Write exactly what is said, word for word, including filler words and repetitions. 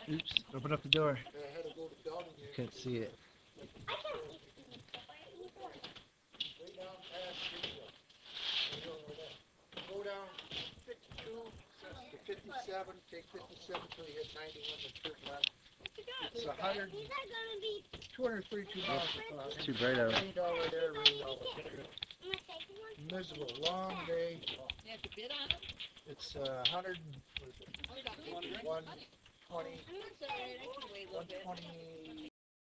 Oops, open up the door. I had to go to Downey here. Couldn't see it. Way down past Greenville. You know where that- Go down fifty-two to fifty-seven, take fifty-seven till you hit ninety-one to turn left. It's a hundred, two hundred thirty-two miles across. It's too bright out. Rained all right there, rained all right there. Miserable, long day. You have to bid on it? It's a hundred and, what is it, one twenty, That's all right, I can wait a little one bit. twenty